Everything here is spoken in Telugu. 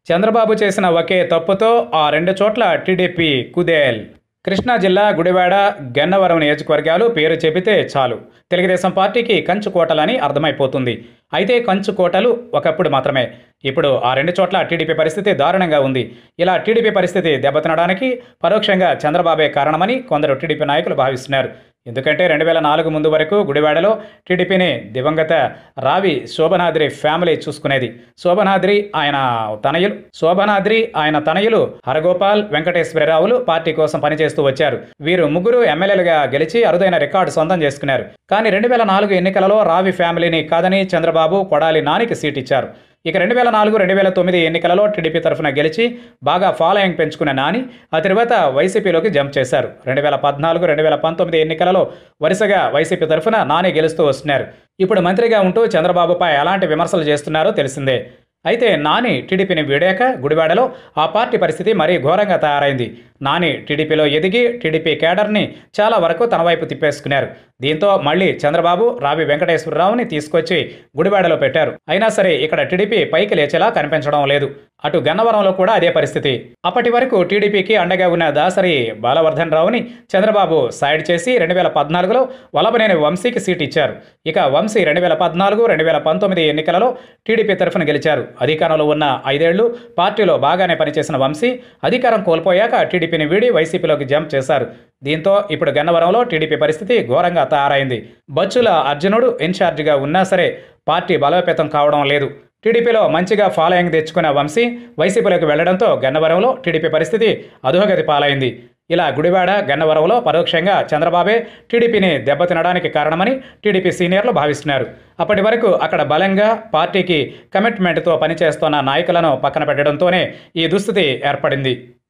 చంద్రబాబు చేసిన ఒకే తప్పుతో ఆ రెండు చోట్ల టీడీపీ కుదేల్. కృష్ణా జిల్లా గుడివాడ, గన్నవరం నియోజకవర్గాలు పేరు చెబితే చాలు తెలుగుదేశం పార్టీకి కంచుకోటలని అర్థమైపోతుంది. అయితే కంచుకోటలు ఒకప్పుడు మాత్రమే. ఇప్పుడు ఆ రెండు చోట్ల టీడీపీ పరిస్థితి దారుణంగా ఉంది. ఇలా టీడీపీ పరిస్థితి దెబ్బతినడానికి పరోక్షంగా చంద్రబాబే కారణమని కొందరు టీడీపీ నాయకులు భావిస్తున్నారు. ఎందుకంటే 2004 ముందు వరకు గుడివాడలో టీడీపీని దివంగత రావి శోభనాద్రి ఫ్యామిలీ చూసుకునేది. శోభనాద్రి ఆయన తనయులు హరగోపాల్, వెంకటేశ్వరరావులు పార్టీ కోసం పనిచేస్తూ వచ్చారు. వీరు ముగ్గురు ఎమ్మెల్యేలుగా గెలిచి అరుదైన రికార్డు సొంతం చేసుకున్నారు. కానీ 2004 ఎన్నికలలో రావి ఫ్యామిలీని కాదని చంద్రబాబు కొడాలి నానికి సీట్ ఇచ్చారు. ఇక 2004-2009 ఎన్నికలలో టీడీపీ తరఫున గెలిచి బాగా ఫాలోయింగ్ పెంచుకున్న నాని ఆ తర్వాత వైసీపీలోకి జంప్ చేశారు. 2014-2019 ఎన్నికలలో వరుసగా వైసీపీ తరఫున నాని గెలుస్తూ వస్తున్నారు. ఇప్పుడు మంత్రిగా ఉంటూ చంద్రబాబుపై ఎలాంటి విమర్శలు చేస్తున్నారో తెలిసిందే. అయితే నాని టీడీపీని వీడాక గుడివాడలో ఆ పార్టీ పరిస్థితి మరీ ఘోరంగా తయారైంది. నాని టీడీపీలో ఎదిగి టీడీపీ కేడర్ని చాలా వరకు తన వైపు తిప్పేసుకున్నారు. దీంతో మళ్ళీ చంద్రబాబు రావి వెంకటేశ్వరరావుని తీసుకొచ్చి గుడివాడలో పెట్టారు. అయినా సరే ఇక్కడ టీడీపీ పైకి లేచేలా కనిపించడం లేదు. అటు గన్నవరంలో కూడా అదే పరిస్థితి. అప్పటి వరకు టీడీపీకి అండగా ఉన్న దాసరి బాలవర్ధన్ రావుని చంద్రబాబు సైడ్ చేసి 2014లో వల్లభనేని వంశీకి సీట్ ఇచ్చారు. ఇక వంశీ 2014-2019 ఎన్నికలలో టీడీపీ తరఫున గెలిచారు. అధికారంలో ఉన్న 5 ఏళ్లు పార్టీలో బాగానే పనిచేసిన వంశీ అధికారం కోల్పోయాక టీడీపీని వీడి వైసీపీలోకి జంప్ చేశారు. దీంతో ఇప్పుడు గన్నవరంలో టీడీపీ పరిస్థితి ఘోరంగా తయారైంది. బచ్చుల అర్జునుడు ఇన్ఛార్జిగా ఉన్నా సరే పార్టీ బలోపేతం కావడం లేదు. టీడీపీలో మంచిగా ఫాలోయింగ్ తెచ్చుకున్న వంశీ వైసీపీలోకి వెళ్లడంతో గన్నవరంలో టీడీపీ పరిస్థితి అధోగతి పాలైంది. ఇలా గుడివాడ, గన్నవరంలో పరోక్షంగా చంద్రబాబే టీడీపీని దెబ్బతినడానికి కారణమని టీడీపీ సీనియర్లు భావిస్తున్నారు. అప్పటి వరకు అక్కడ బలంగా పార్టీకి కమిట్మెంట్తో పనిచేస్తున్న నాయకులను పక్కన పెట్టడంతోనే ఈ దుస్థితి ఏర్పడింది.